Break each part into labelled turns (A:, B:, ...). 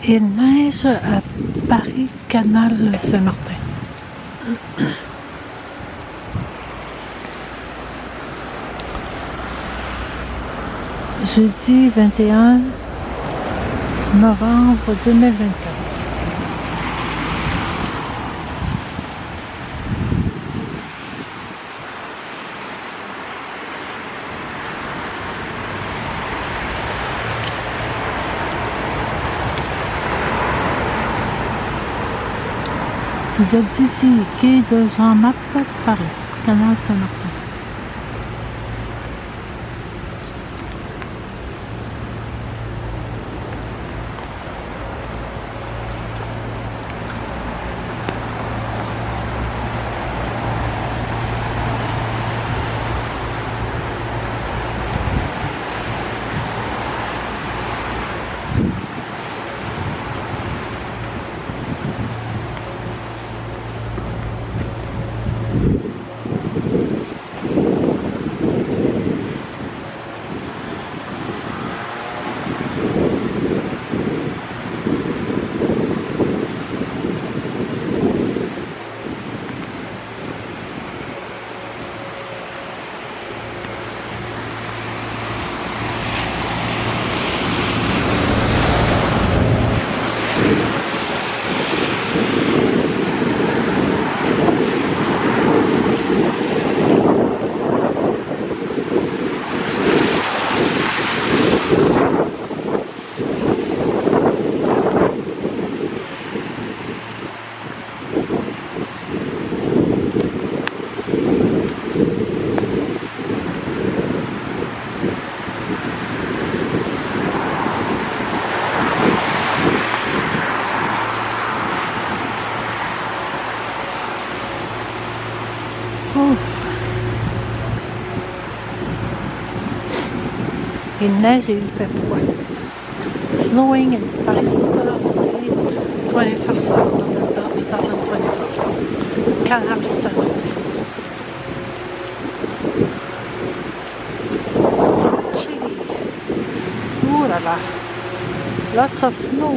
A: Il neige à Paris, Canal Saint-Martin. Jeudi 21 novembre 2024. Vous êtes ici, quai de Jean-Marc, Paris, Canal Saint-Martin. Il neige et il fait froid. Snowing in Paris State, 21st of November 2024. Canal Saint-Martin. It's chilly. Ooh la la. Lots of snow.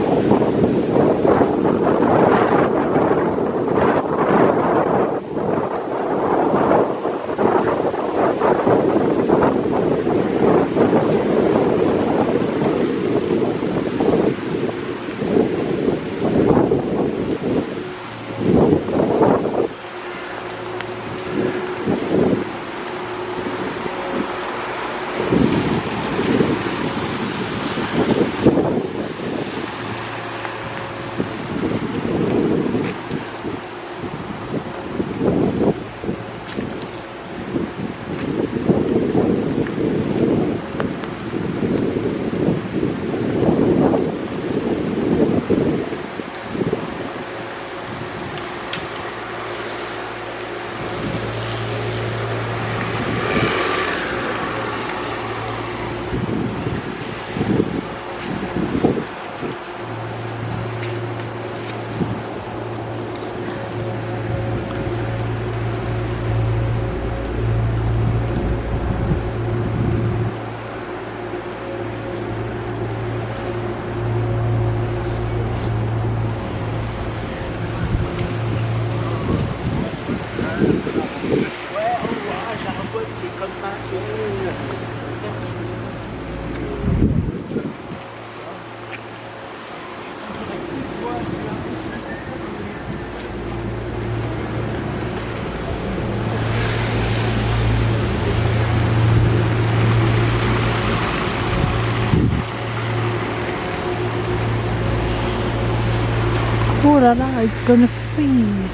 A: Oh la la, it's gonna freeze.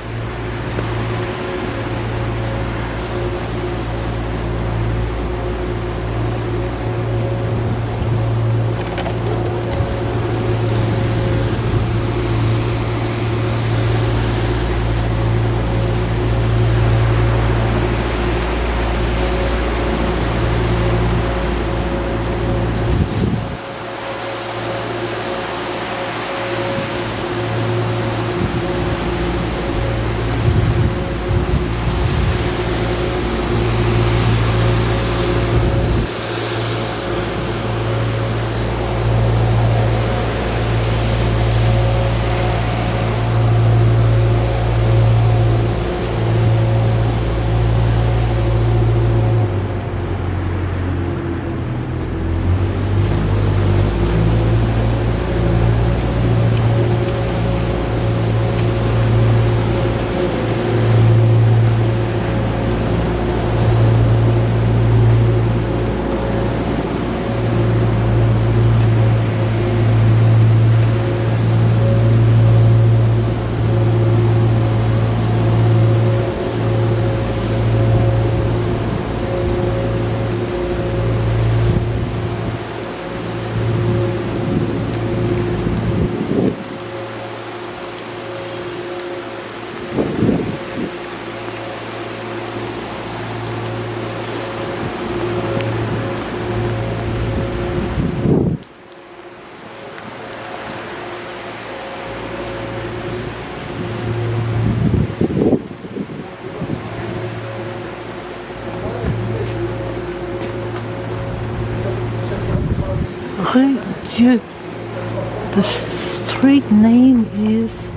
A: Rue Dieu. The street name is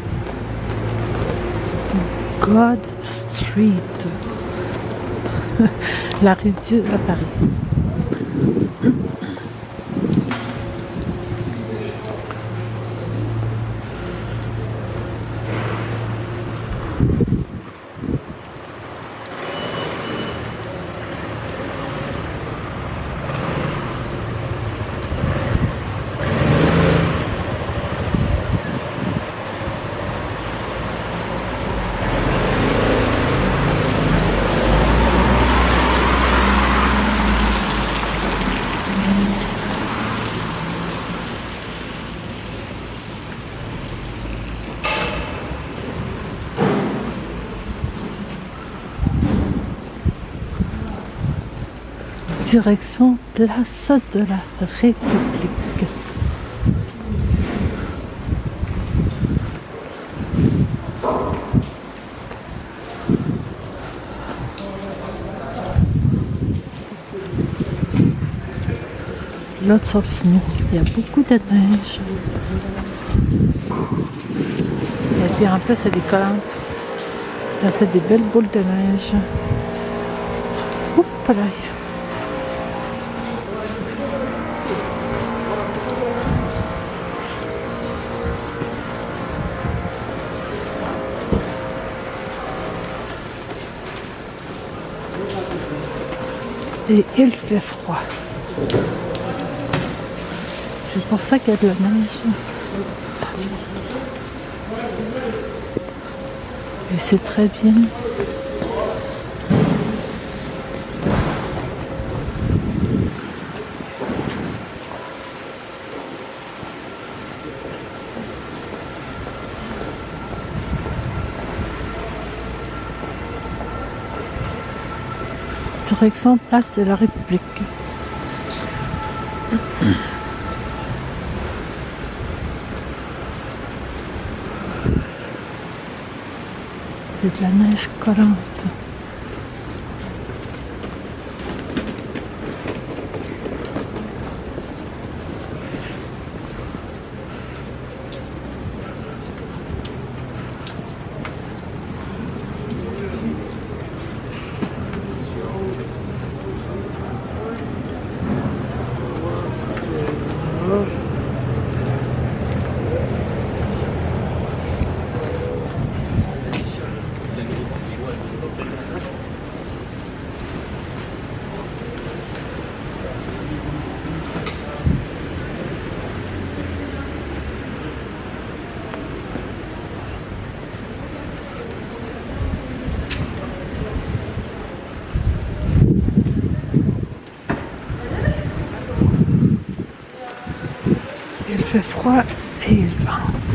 A: God Street. La rue Dieu à Paris. Direction place de la République. Lots of snow. Il y a beaucoup de neige. Et puis un peu c'est des collines. Il a fait des belles boules de neige. Oups là. Et il fait froid. C'est pour ça qu'il y a de la neige. Et c'est très bien. Direction place de la République. C'est de la neige collante. Il fait froid et il vente.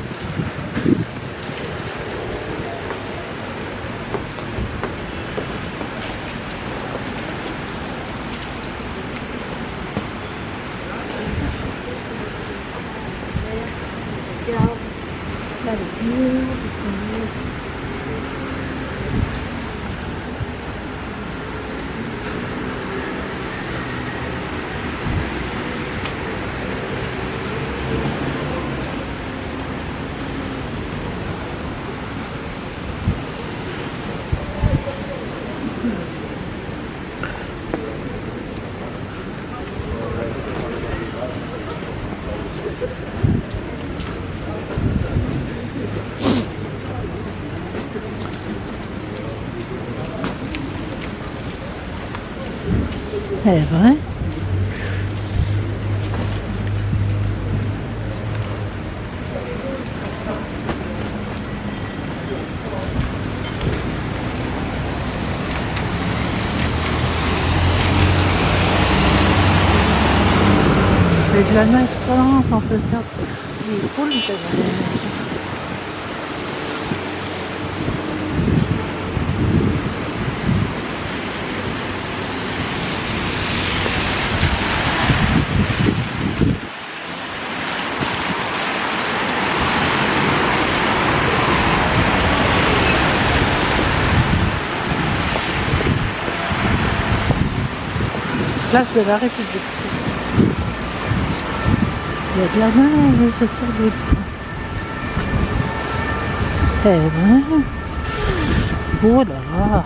A: C'est vrai. C'est de la neige collante, on peut faire des boules de neige. Place de la République. Il y a de la neige sur les ponts. Eh ben, oh là là.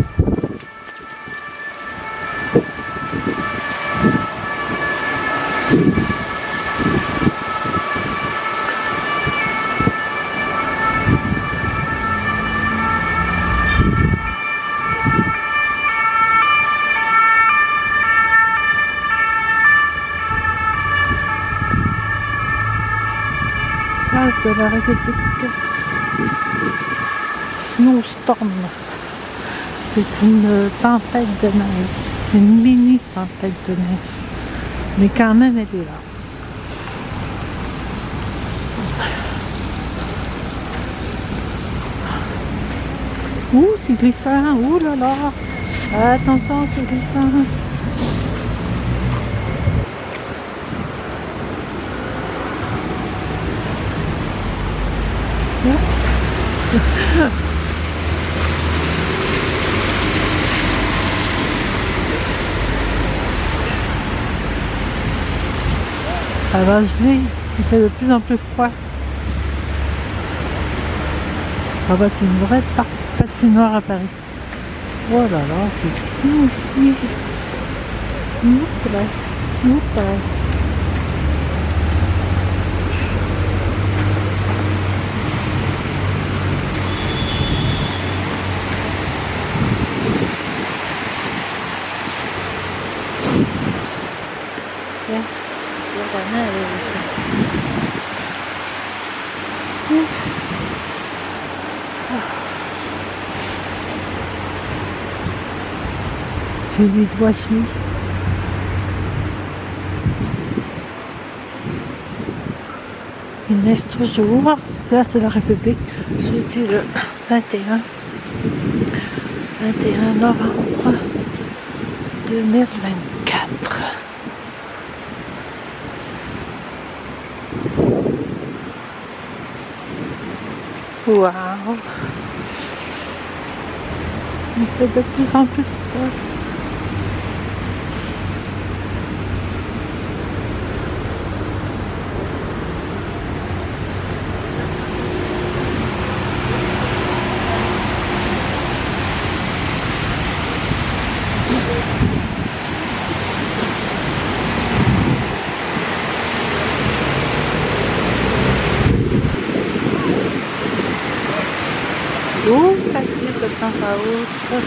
A: Place de la République. Snowstorm. C'est une tempête de neige. Une mini tempête de neige. Mais quand même, elle est là. Ouh, c'est glissant. Ouh là là. Attention, c'est glissant. Oups. Ça va geler, il fait de plus en plus froid. Ça va être une vraie patinoire à Paris. Oh là là, c'est glissant aussi. Oups là, oups là. Tiens, la neige, j'ai les doigts gelés. Il neige toujours. Là, c'est la République. Jeudi le 21 novembre 2024. Waouh! Il fait de plus en plus froid. Oh, ça glisse de temps à autre.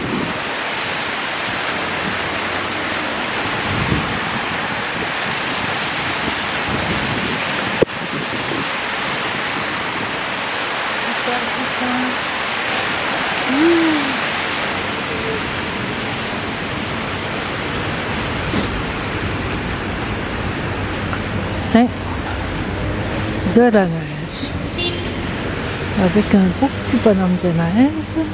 A: Super glissant. C'est de la neige. Avec un beau petit bonhomme de neige.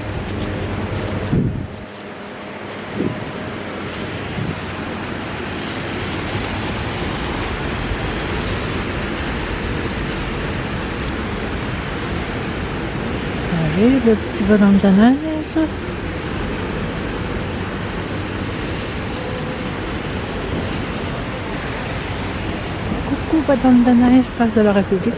A: Allez, le petit bonhomme de neige. Coucou bonhomme de neige, place de la République.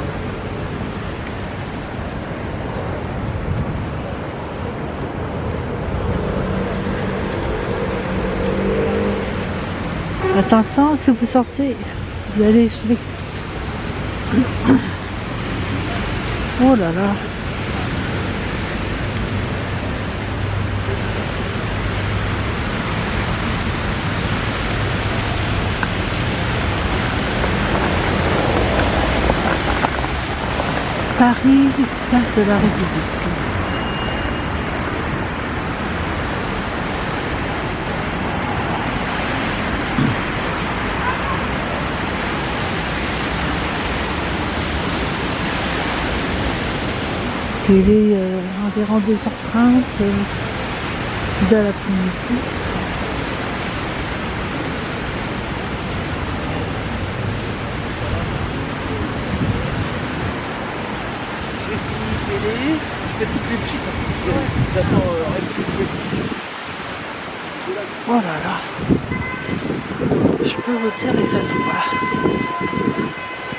A: Attention, si vous sortez, vous allez geler. Oh là là. Paris, place de la République. Il est environ 2h30 de l'après-midi.
B: J'ai fini télé, je fais toutes les petites. J'attends
A: Oh là là. Je peux vous dire, il fait froid.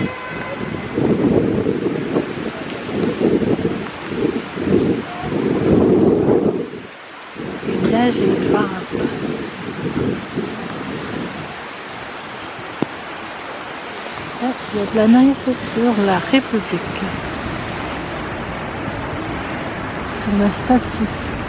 A: Ah, il y a de la neige sur la République. Sur la statue.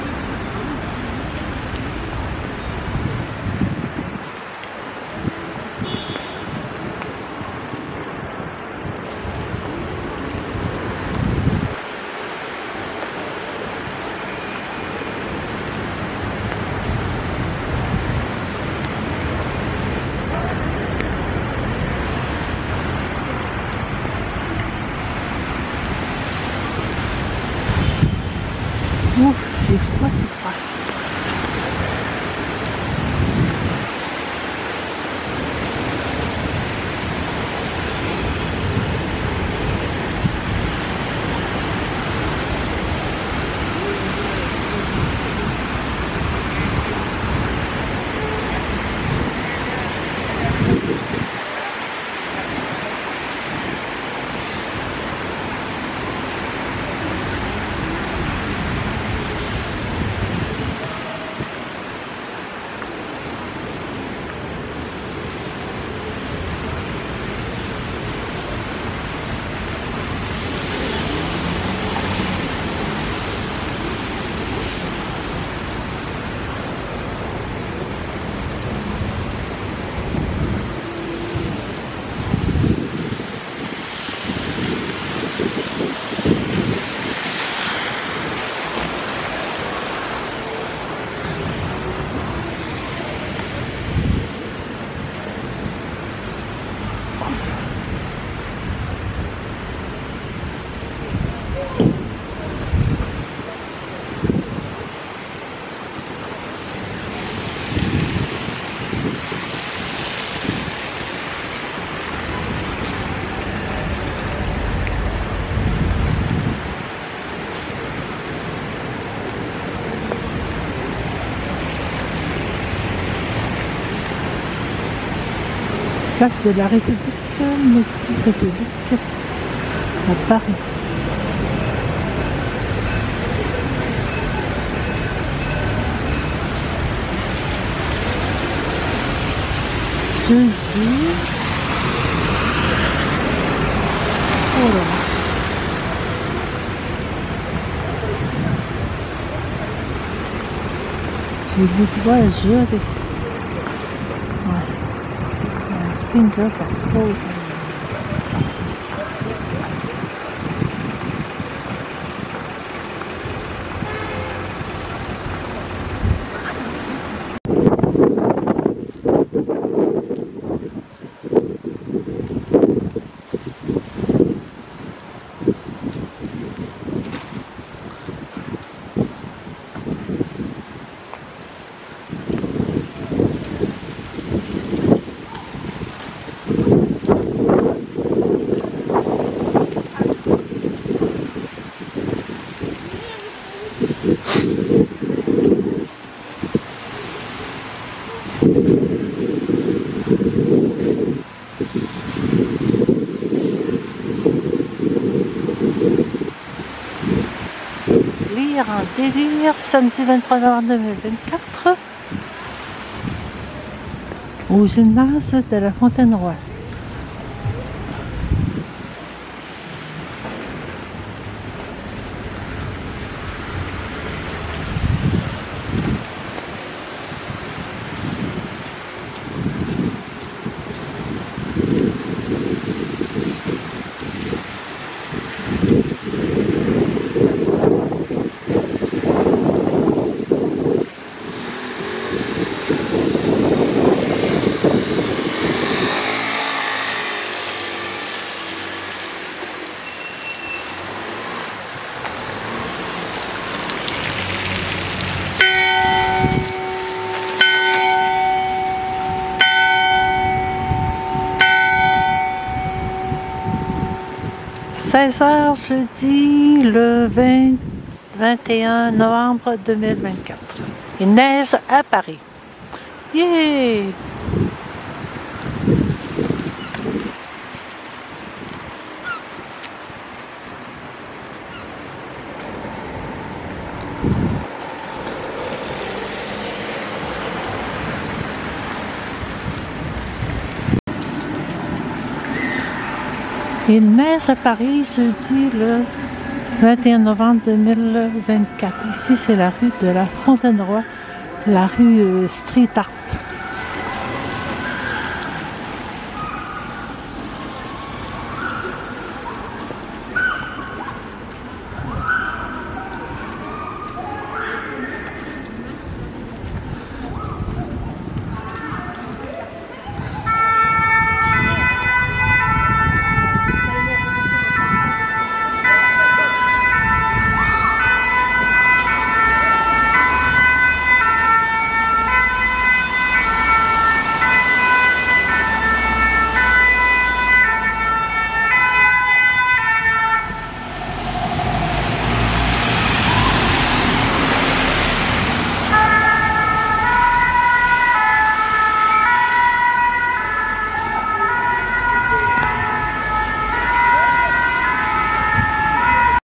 A: Ouf, j'ai froid, c'est froid. Place de la République, à Paris. Jeudi. Oh là là. J'ai le doigt gelé. Fingers are frozen. Lire un délire, samedi 23 novembre 2024, au gymnase de la Fontaine-Roi. « 16h jeudi le 21 novembre 2024. Il neige à Paris. Yeah! Il neige à Paris jeudi le 21 novembre 2024. Ici, c'est la rue de la Fontaine-Roi, la rue Street Art.